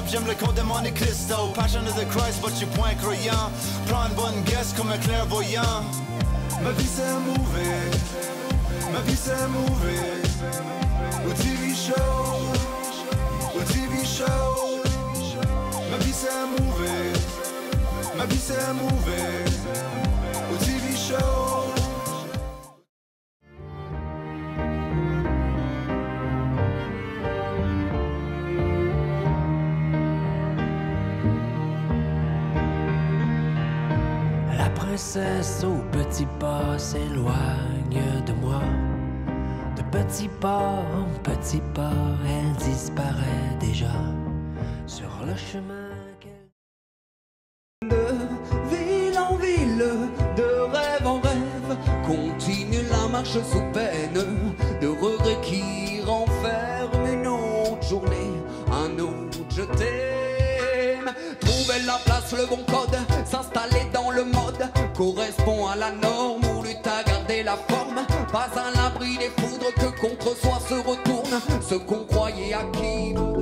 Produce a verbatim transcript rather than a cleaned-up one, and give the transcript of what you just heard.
j'aime le code de Monte Cristo. Passion of the Christ, but you point croyant. Prends une bonne guess comme un clairvoyant. Ma vie c'est un movie, ma vie c'est un movie. Au T V show, au T V show. Ma vie c'est un movie, ma vie c'est un movie. Au T V show. La princesse au petit pas s'éloigne de moi. De petit pas en petit pas, elle disparaît déjà sur le chemin qu'elle... De ville en ville, de rêve en rêve, continue la marche sous peine de regrets qui renferment une autre journée, un autre je t'aime. Trouver la place, le bon code, s'installer dans le mode correspond à la norme ou lutte à garder la forme. Pas à l'abri des foudres que contre soi se retourne ce qu'on croyait acquis.